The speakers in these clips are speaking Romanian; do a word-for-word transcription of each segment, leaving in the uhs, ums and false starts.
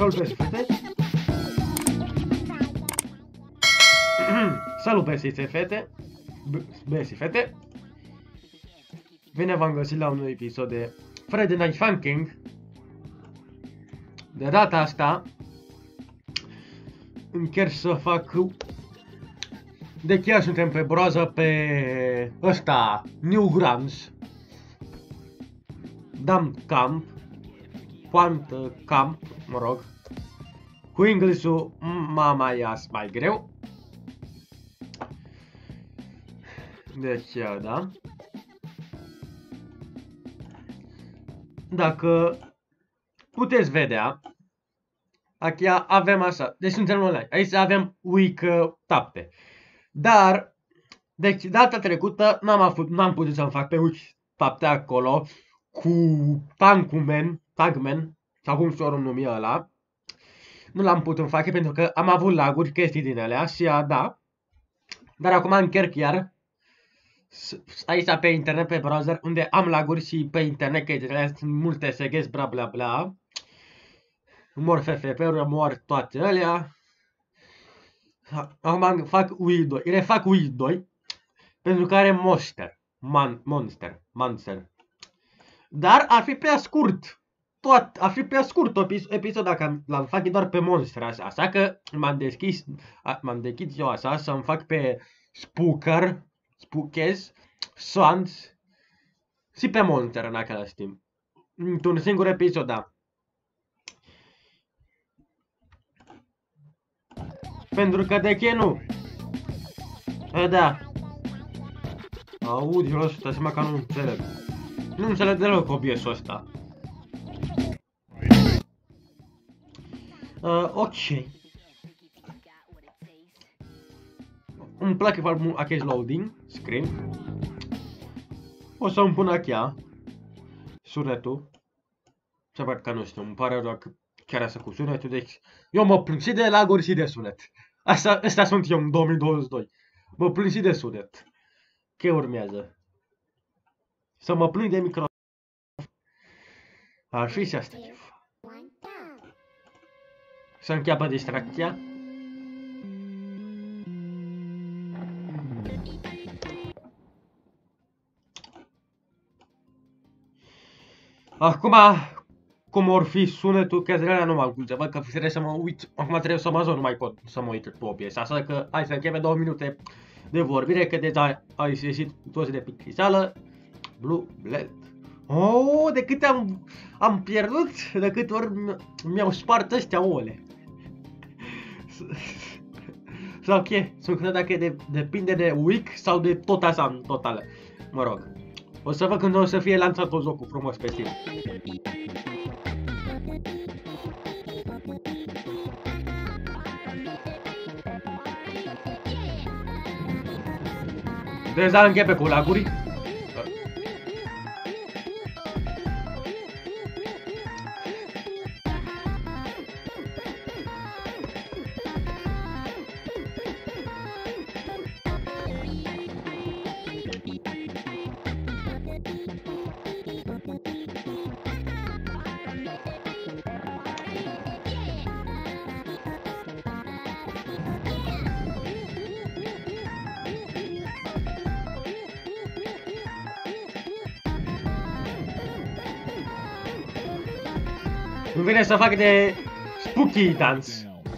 Salut băieți și fete! Salut băieți și fete! Băieți și fete! Bine v-am găsit la un nou episod de Friday Night Funkin'. De data asta încerc să fac... De chiar suntem pe broază pe ăsta, Newgrounds. Dam camp, poantă camp, mă rog. Cu englezul mama ias mai greu. Deci, da. Dacă puteți vedea, aici avem așa, deci suntem online, aici avem week șapte. Dar, deci data trecută n-am avut, n-am putut să-mi fac pe week șapte acolo cu Tankman, Tankman, sau cum s-o numi ăla. Nu l-am putut face pentru că am avut laguri, chestii din alea și a, da. Dar acum încerc iar aici pe internet, pe browser, unde am laguri și pe internet, că sunt multe S G S, bla bla bla. Mor F F P-uri, mor toate alea. Acum fac Wii doi, refac Wii doi, pentru că are Monster, Man, Monster, Monster. Dar ar fi prea scurt, tot, ar fi prea scurt episod dacă l-am fac doar pe Monster, așa, așa că m-am deschis, m-am deschis eu așa să-mi fac pe Spooker, Spookers, Swans și pe Monster în același timp. Într-un singur episod, da. Pentru că de ce nu? E, da. Audio ăsta, seama că nu înțeleg. Nu înțeleg deloc obiesul ăsta. Uh, ok. Îmi place foarte mult acest loading screen. O să îmi pun aici sunetul. Se văd că nu știu, îmi pare rău că chiar asta cu sunetul, deci eu mă plâng și de laguri și de sunet. Asta, asta sunt eu în două mii douăzeci și doi. Mă plâng și de sunet. Ce urmează? Să mă plâng de micro... Ar fi și asta ceva. Să încheapă distracția. Acum, cum or fi sunetul, că zilele nu m-am culțe, văd că trebuie să mă uit, acum trebuie să mă zon, nu mai pot să mă uit pe o piesă, așa că hai să închepe două minute de vorbire, că deja ai ieșit toți de pictisală. Blue Blood. Oh, de câte am, am pierdut, de câte ori mi-au spart ăstea ouăle. Sau ok, sunt cred dacă de, depinde de week sau de tot așa în totală. Mă rog. O să văd când o să fie lansat tot jocul frumos pe Steam. Deja începe cu laguri. Îmi vine să fac de spooky dance.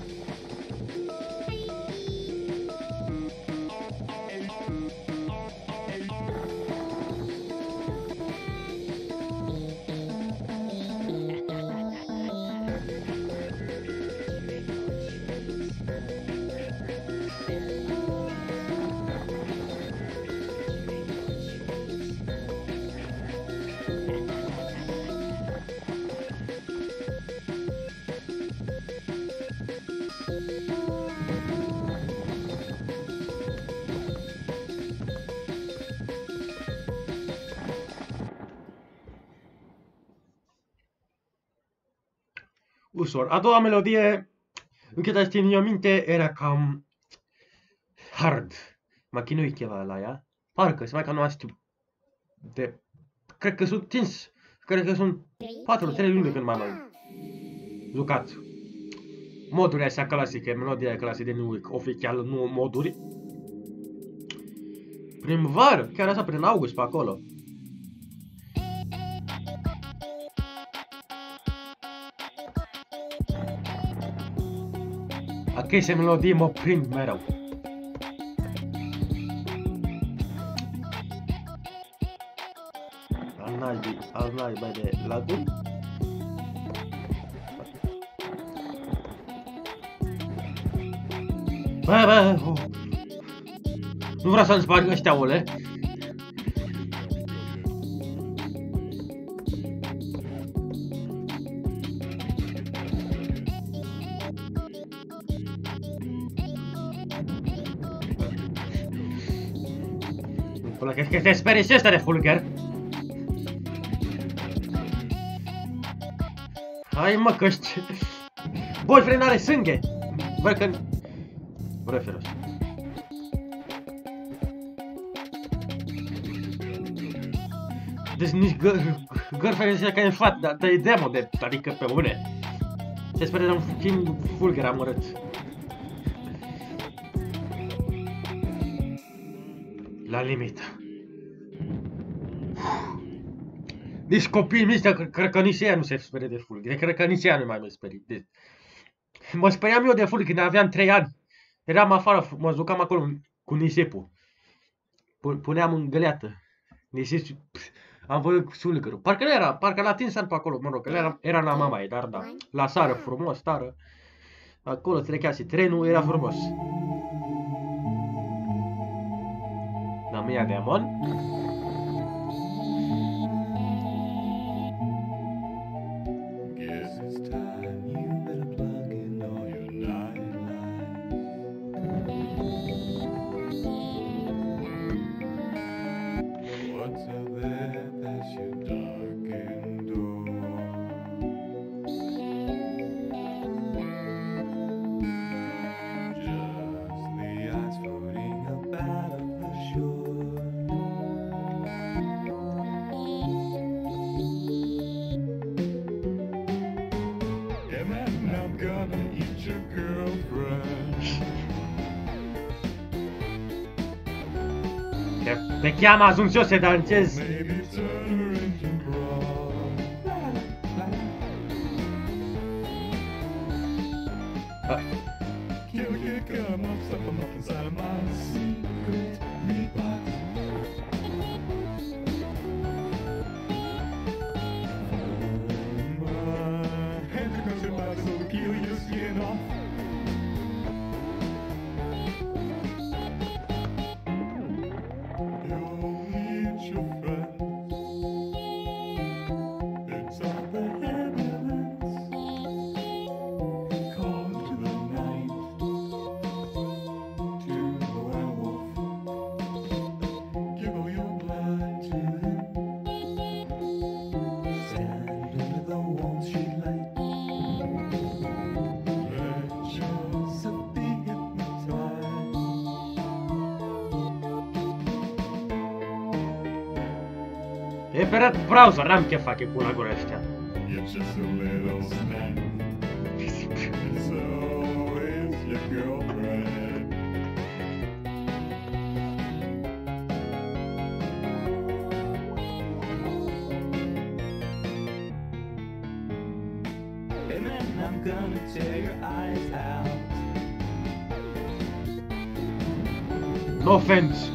Ușor. A doua melodie, încă țin eu minte, era cam hard. M-a chinuit ceva la ea. Parcă, se mai că nu știu. De... Cred că sunt tins. Cred că sunt patru trei luni de când m-am jucat. moduri așa clasice, melodia clasică din Week, oficial, nu moduri. Prin vară, chiar așa, prin august, pe acolo. Aceste melodii mă prind mereu. Al naibii, al naibii de laguni. Bă, bă, oh. Nu vreau să-mi sparg ăștia ole. Cred că te sperii și ăsta de Fulger. Hai mă că știi. Boyfriend are sânge. Văd că... Vreau deci nici girlfriend zice că e în față, dar e demo de... Adică pe bune. Se speră de un fucking Fulger amărât. La limită. Nici copiii mici, cred că nici ea nu se sperie de Fulger. Cred că nici ea nu mai mă sperie. Deci, mă speriam eu de Fulger când aveam trei ani. Eram afară, mă jucam acolo cu nisipul. Puneam în găleată. Nisip, am văzut Fulgerul. Parcă nu era, parcă l-a atins pe acolo, mă rog, că era, era la mama ei, dar da. La sară, frumos, stară. Acolo trecea și trenul, era frumos. La Mia Demon. Te cheamă ajuns eu să dansez. E pe browser, n-am ce fac cu lagul ăștia. No offense.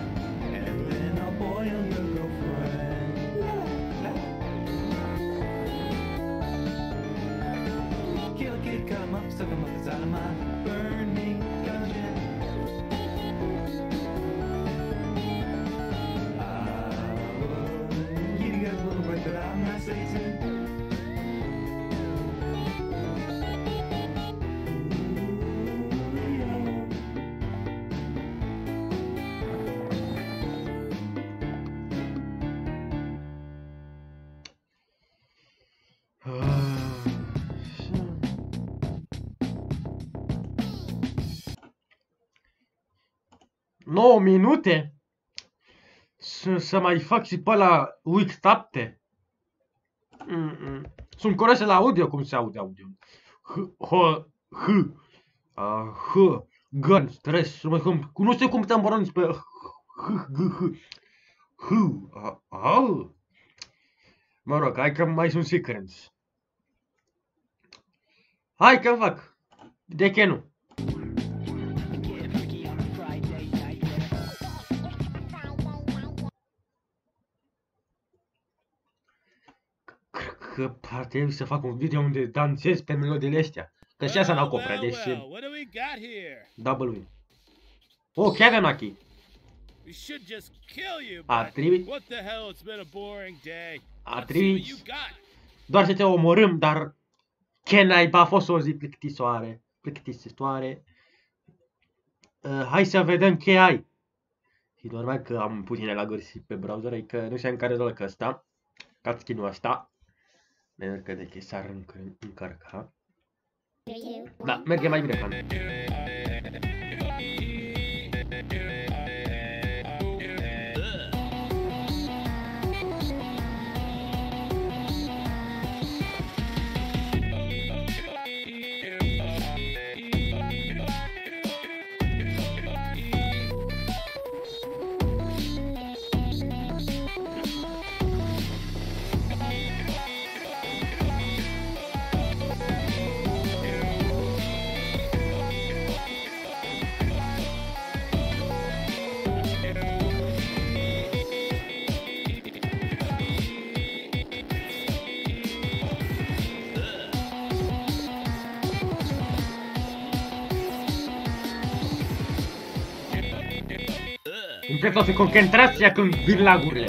nouă minute? Să mai fac și pe ăla Week șapte? Mm -mm. Sunt curioase la audio cum se aude audio. H. Uh, H. Gun. Stres. Nu știu cum te îmboroniți pe H. G. H. H. Uh, mă rog, hai că mai sunt secrets. Hai că fac. De ce nu? Că ar trebui să fac un video unde dansez pe melodiile astea. Că și asta n-au coprea, deci... W. Oh, chiar avem aici. A trebui... A trebui... Doar să te omorâm, dar... Ce naiba a fost o zi plictisoare. Plictisitoare. Uh, hai să vedem ce ai. Și normal că am puține laguri pe browser, că nu știu în care că ăsta. Ca skin-ul ăsta. Pentru că de ce s-ar încărca. Da, merge mai bine, fan. Îmi plec toată concentrația când vin lagurile.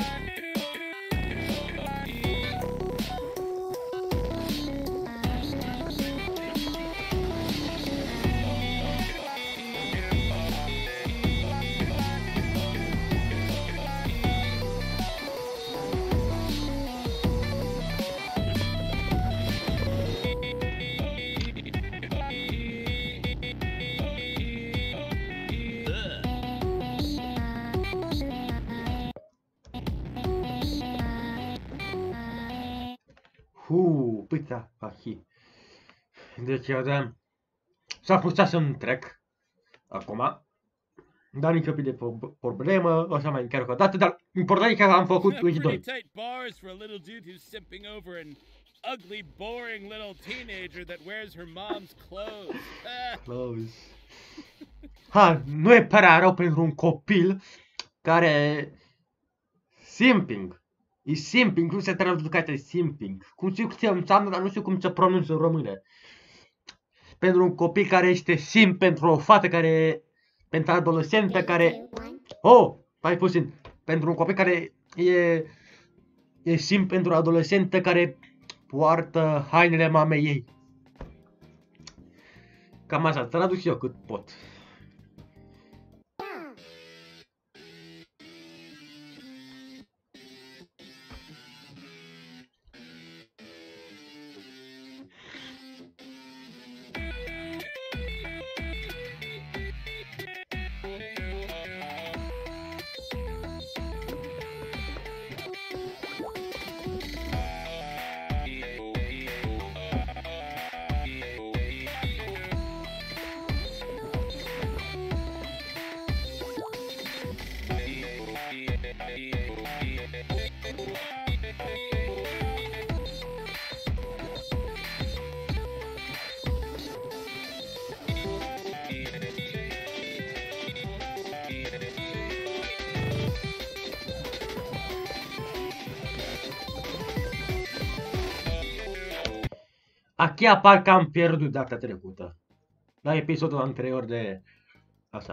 Huu, pizza, ahi. Deci, aveam... S-a frustrat să-mi trec. Acum. Dar nici de problemă, o să mai încerc o dată, dar important e că am făcut lui doi. Clothes. Ha, nu e prea rău pentru un copil care... Simping. E simping, cum se traduce simping. Cum știu ce înseamnă, dar nu știu cum se pronunță în română. Pentru un copil care este simp, pentru o fată care... Pentru adolescentă care... Oh, stai puțin. Pentru un copil care e... E simp pentru o adolescentă care poartă hainele mamei ei. Cam așa, traduc și eu cât pot. Achia parcă am pierdut data trecută. La episodul anterior de asta.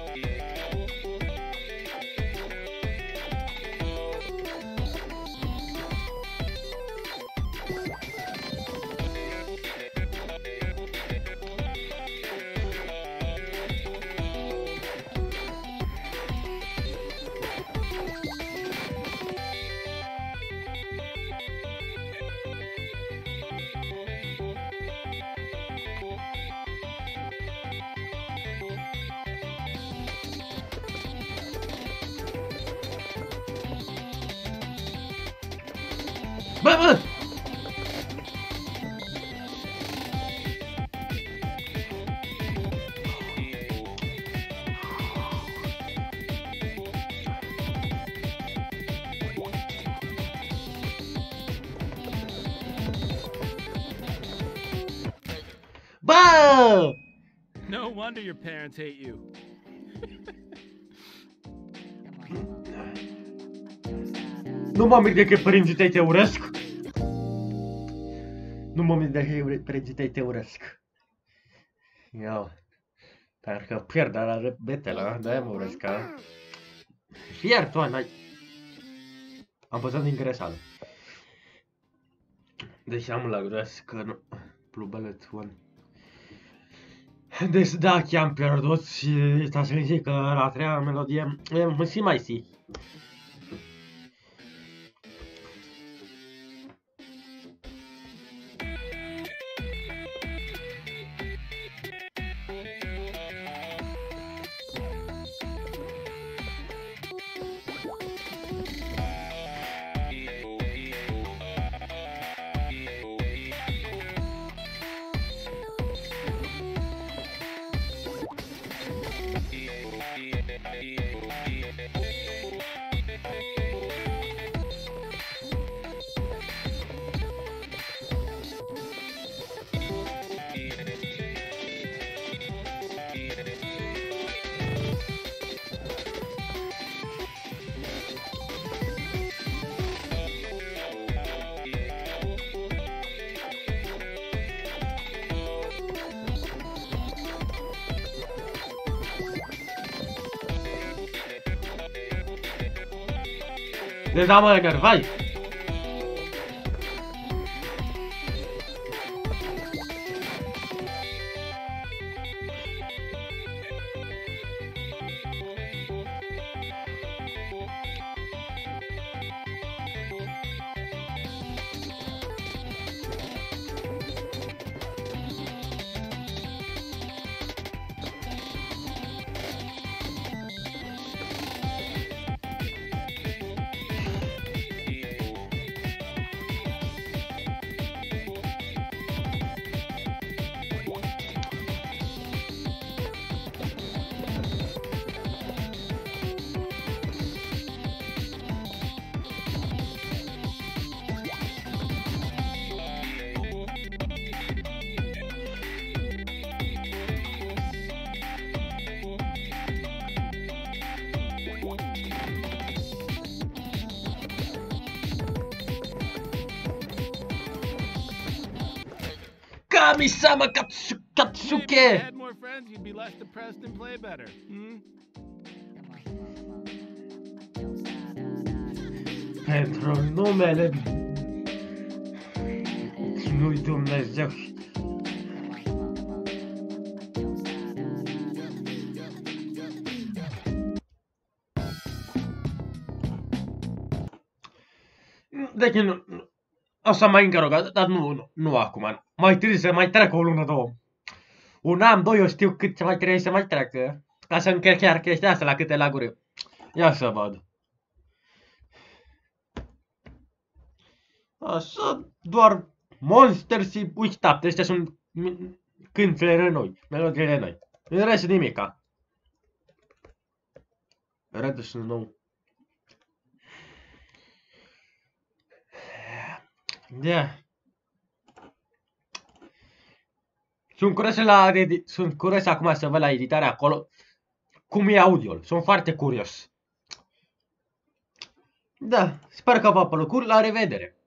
Bă, bă! wonder your parents hate you. Nu mă mir de că părinții tăi te urăsc. Nu mă mir de că părinții tăi te urăsc. Iau. Parcă pierd la betele, de-aia mă urăsc, ca... Iar tu, n-ai... Am păsat din greșeală. Deci am la gras că nu... Plubelet, one. Deci da, chiar am pierdut și sta să zic că la a treia melodie mă si mai si. Le da mă enervai. Kami-sama Katsu Katsuke! If you had more friends, you'd be less depressed and play better. Hmm? Pentru numele lui Dumnezeu. Deci nu, o să mai încă dar nu, nu, nu acum. Mai trebuie să mai treacă o lună, două. Un an, doi, eu știu cât mai trebuie să mai treacă. Ca să încerc chiar chestia asta la câte laguri. Ia să văd. Așa, doar Monsters și Witch-Tap. Astea sunt cântele noi, melodiile noi. În rest nimica. Red Snow. Da. Sunt curios la sunt curios acum să văd la editarea acolo cum e audio-ul. Sunt foarte curios. Da, sper că v-a plăcut. La revedere!